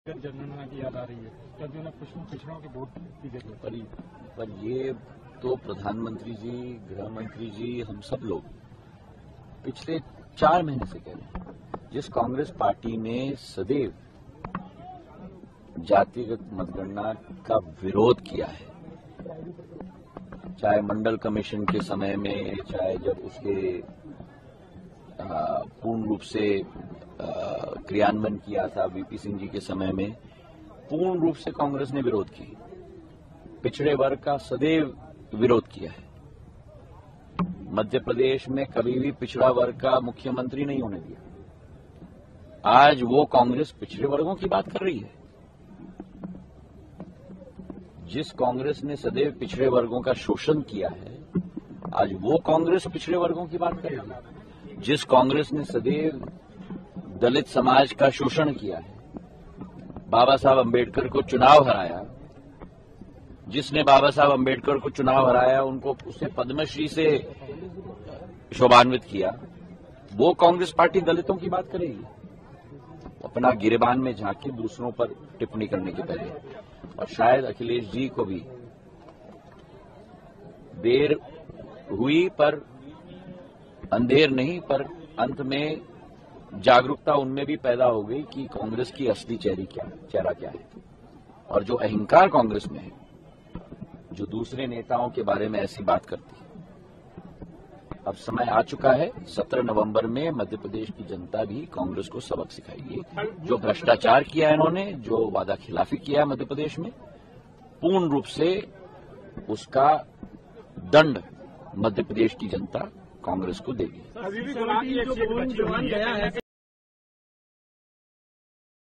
जनगणना की याद आ रही है, तब जो ना पिछड़ों के वोट की जरूरत पर ये तो प्रधानमंत्री जी, गृह मंत्री जी, हम सब लोग पिछले 4 महीने से कह रहे हैं। जिस कांग्रेस पार्टी ने सदैव जातिगत मतगणना का विरोध किया है, चाहे मंडल कमीशन के समय में, चाहे जब उसके पूर्ण रूप से क्रियान्वयन किया था वीपी सिंह जी के समय में, पूर्ण रूप से कांग्रेस ने विरोध की, पिछड़े वर्ग का सदैव विरोध किया है। मध्य प्रदेश में कभी भी पिछड़ा वर्ग का मुख्यमंत्री नहीं होने दिया। आज वो कांग्रेस पिछड़े वर्गों की बात कर रही है। जिस कांग्रेस ने सदैव पिछड़े वर्गों का शोषण किया है, आज वो कांग्रेस पिछड़े वर्गों की बात कर रही है। जिस कांग्रेस ने सदैव दलित समाज का शोषण किया है, बाबा साहब अंबेडकर को चुनाव हराया, जिसने बाबा साहब अंबेडकर को चुनाव हराया उनको उससे पद्मश्री से शोभान्वित किया, वो कांग्रेस पार्टी दलितों की बात करेगी। अपना गिरेबान में झांके दूसरों पर टिप्पणी करने के पहले। और शायद अखिलेश जी को भी देर हुई, पर अंधेर नहीं, पर अंत में जागरूकता उनमें भी पैदा हो गई कि कांग्रेस की असली चेहरा क्या है। और जो अहंकार कांग्रेस में है, जो दूसरे नेताओं के बारे में ऐसी बात करती है, अब समय आ चुका है। 17 नवंबर में मध्य प्रदेश की जनता भी कांग्रेस को सबक सिखाएगी। जो भ्रष्टाचार किया है इन्होंने, जो वादा खिलाफी किया है मध्य प्रदेश में, पूर्ण रूप से उसका दंड मध्य प्रदेश की जनता कांग्रेस को देगी।